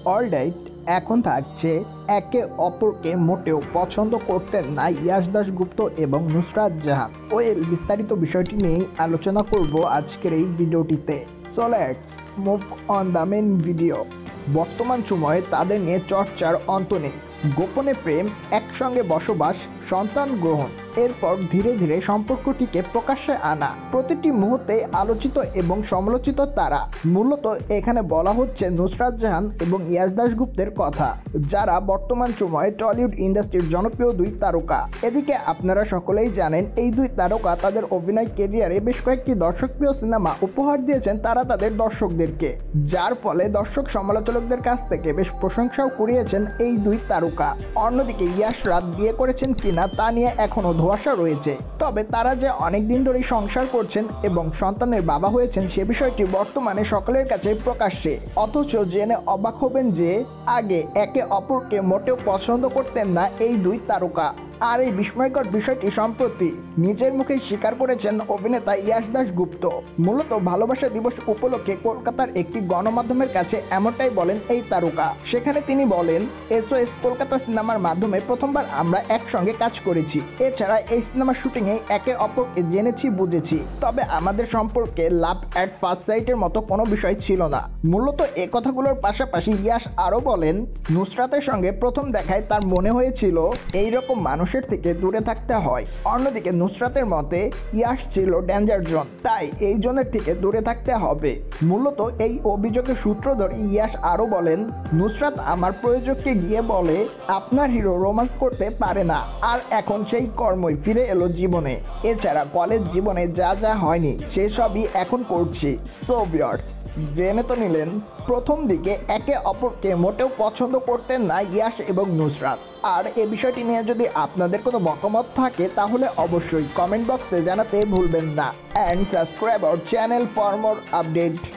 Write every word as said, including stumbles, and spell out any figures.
Alright, এখন থাকছে একে অপরকে মোটেও পছন্দ করতেন না ইয়াশ দাশগুপ্ত এবং নুসরাত জাহান। ওয়েল, বিস্তারিত বিষয়টি নিয়েই আলোচনা করব আজকের এই ভিডিওটিতে। So let's move on the main video. বর্তমান সময়ে তাদের নিয়ে চর্চার অন্ত নেই। গোপনে প্রেম, একসঙ্গে বসবাস, সন্তান গ্রহণ, এরপর ধীরে ধীরে সম্পর্কটিকে প্রকাশ্যে আনা, প্রতিটি মুহূর্তে আলোচিত এবং সমালোচিত তারা। মূলত এখানে বলা হচ্ছে নুসরাত জাহান এবং ইয়াশ দাশগুপ্তের কথা, যারা বর্তমান সময়ে টলিউড ইন্ডাস্ট্রির জনপ্রিয় দুই তারকা। এদিকে আপনারা সকলেই জানেন এই দুই তারকা তাদের অভিনয় ক্যারিয়ারে বেশ কয়েকটি দর্শকপ্রিয় সিনেমা উপহার দিয়েছেন তারা তাদের দর্শকদেরকে, যার ফলে দর্শক সমালোচকদের কাছ থেকে বেশ প্রশংসাও কুড়িয়েছেন এই দুই তারকা। অন্যদিকে ইয়াশরাত বিয়ে করেছেন কিনা তা নিয়ে এখনো ধোঁয়াশা রয়েছে, তবে তারা যে অনেকদিন ধরেই সংসার করছেন এবং সন্তানের বাবা হয়েছেন সে বিষয়টি বর্তমানে সকলের কাছে প্রকাশ্যে। অথচ জেনে অবাক হবেন যে আগে একে অপরকে মোটেও পছন্দ করতেন না এই দুই তারকা। আর এই বিস্ময়কর বিষয়টি সম্প্রতি নিজের মুখে স্বীকার করেছেন অভিনেতা ইয়াশ দাশগুপ্ত। মূলত ভালোবাসা দিবস উপলক্ষে কলকাতার একটি গণমাধ্যমের কাছে এমনটাই বলেন এই তারকা। সেখানে তিনি বলেন, এসওএস কলকাতা সিনেমার মাধ্যমে প্রথমবার আমরা একসঙ্গে কাজ করেছি। এছাড়া এই সিনেমার শুটিংয়ে একে অপরকে জেনেছি, বুঝেছি, তবে আমাদের সম্পর্কে লাভ অ্যাট ফার্স্ট সাইটের মতো কোনো বিষয় ছিল না। মূলত এ কথাগুলোর পাশাপাশি ইয়াশ আরও বলেন, নুসরাতের সঙ্গে প্রথম দেখায় তার মনে হয়েছিল এইরকম মানুষ থেকে দূরে থাকতে হয়। অন্যদিকে নুসরাতের মতে ইয়াশ ছিল ডেঞ্জার জোন, তাই এই জোনের থেকে দূরে থাকতে হবে। মূলত এই অভিযোগের সূত্র ধরে ইয়াশ আরো বলেন, নুসরাত আমার প্রযোজককে গিয়ে বলে আপনার হিরো রোম্যান্স করতে পারে না, আর এখন সেই কর্মই ফিরে এলো জীবনে। এছাড়া কলেজ জীবনে যা যা হয়নি সেসবই এখন করছি। সো ভিউয়ার্স, জেনে তো নিলেন প্রথম দিকে একে অপরকে মোটেও পছন্দ করতেন না ইয়াশ এবং নুসরাত। আর এই বিষয়টি নিয়ে যদি আপনাদের কোনো মতামত থাকে তাহলে অবশ্যই কমেন্ট বক্সে জানাতে ভুলবেন না। And subscribe our channel for more update.